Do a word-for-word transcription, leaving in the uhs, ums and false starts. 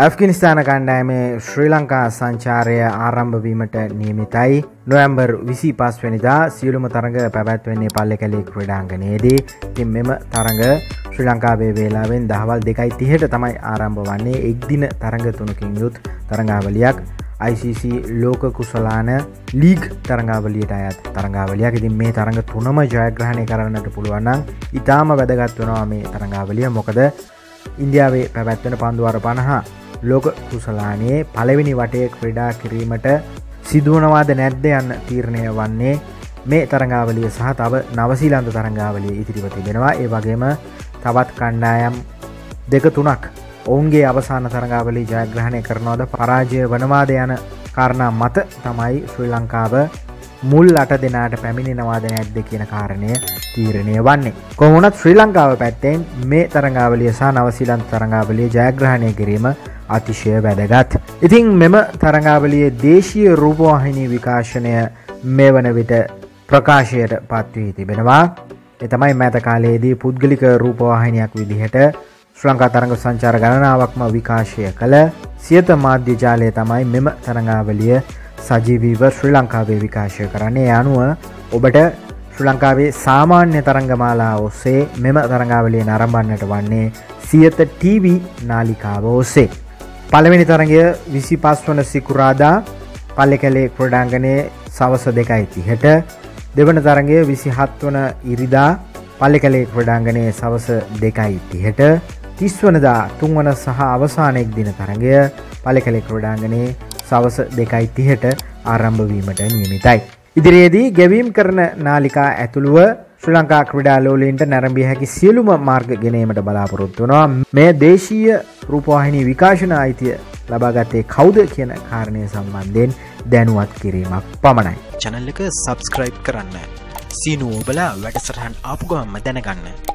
Afghanistan කණ්ඩායමේ ශ්‍රී ලංකා සංචාරය ආරම්භ වීමට නියමිතයි. නොවැම්බර් විසිපහ වෙනිදා සියලුම තරඟ පැවැත්වෙන්නේ පල්ලේකැලේ ක්‍රීඩාංගණයේදී. ඉතින් මෙම තරඟ ශ්‍රී ලංකාවේ වේලාවෙන් දහවල් දෙකයි තිහට තමයි ආරම්භ වන්නේ. එක් දින තරඟ තුනකින් යුත් තරඟාවලියක්. I C C ලෝක කුසලාන ලීග් තරඟාවලියට අයත් තරඟාවලියක්. ඉතින් මේ තරඟ තුනම ජයග්‍රහණය කරන්නට පුළුවන් නම් ඉතාම වැදගත් වෙනවා මේ තරඟාවලිය. මොකද ඉන්දියාවේ පැවැත්වෙන පන්දුවර පනහ ලෝක කුසලානයේ පළවෙනි වටේ ක්‍රීඩා කිරීමට සිදුවනවාද නැද්ද යන්න තීරණය වන්නේ මේ තරඟාවලිය සහ තව නවසීලන්ත තරඟාවලිය ඉතිරිව තිබෙනවා. ඒ වගේම තවත් කණ්ඩායම් දෙක තුනක් ඔවුන්ගේ අවසාන තරඟාවලිය ජයග්‍රහණය කරනවද පරාජය වනවාද යන කාරණා මත තමයි ශ්‍රී ලංකාව මුල් අට දෙනාට පැමිණෙනවාද නැද්ද කියන කාරණය තීරණය වන්නේ. කොහොම වුණත් ශ්‍රී ලංකාව පැත්තෙන් මේ තරඟාවලිය සහ නවසීලන්ත තරඟාවලිය ජයග්‍රහණය කිරීම අතිශය වැදගත්. ඉතින් මෙම තරඟාවලියේ දේශීය රූපවාහිනී විකාශනය මේ වන විට ප්‍රකාශයට පත් වී තිබෙනවා. ඒ තමයි මෑත කාලයේදී පුද්ගලික රූපවාහිනියක් විදිහට ශ්‍රී ලංකා තරඟ සංචාර ගණනාවක්ම විකාශය කළ සියත මාධ්‍ය ජාලය තමයි මෙම තරඟාවලිය සජීවීව ශ්‍රී ලංකාවේ විකාශය කරන්නේ. ඒ අනුව ඔබට ශ්‍රී ලංකාවේ සාමාන්‍ය තරඟමාලා ඔස්සේ මෙම තරඟාවලිය නරඹන්නට වන්නේ සියත T V නාලිකාව ඔස්සේ. පළවෙනි තරඟය විසිපහ වන සිකුරාදා පල්ලේකැලේ ක්‍රීඩාංගණයේ සවස දෙකයි තිහට, දෙවන තරඟය විසිහත් වන ඉරිදා පල්ලේකැලේ ක්‍රීඩාංගණයේ සවස දෙකයි තිහට, තිස් වනදා තුන්වන සහ අවසාන එක් දින තරඟය පල්ලේකැලේ ක්‍රීඩාංගණයේ සවස දෙකයි තිහට ආරම්භ වීමට නියමිතයි. ඉදිරියේදී ගෙවීම් කරන නාලිකා ඇතුළුව ශ්‍රී ලංකා ක්‍රීඩා ලෝලීන්ට නැරඹිය හැකි සියලුම මාර්ග ගෙනීමට බලාපොරොත්තු වෙනවා. මේ දේශීය රූපවාහිනී විකාශන අයිතිය ලබාගත්තේ කවුද කියන කාරණය සම්බන්ධයෙන් දැනුවත් කිරීමක් පමණයි. channel එක subscribe කරන්න. සීනු ඔබලා වැඩසටහන් ආපු ගමන්ම දැනගන්න.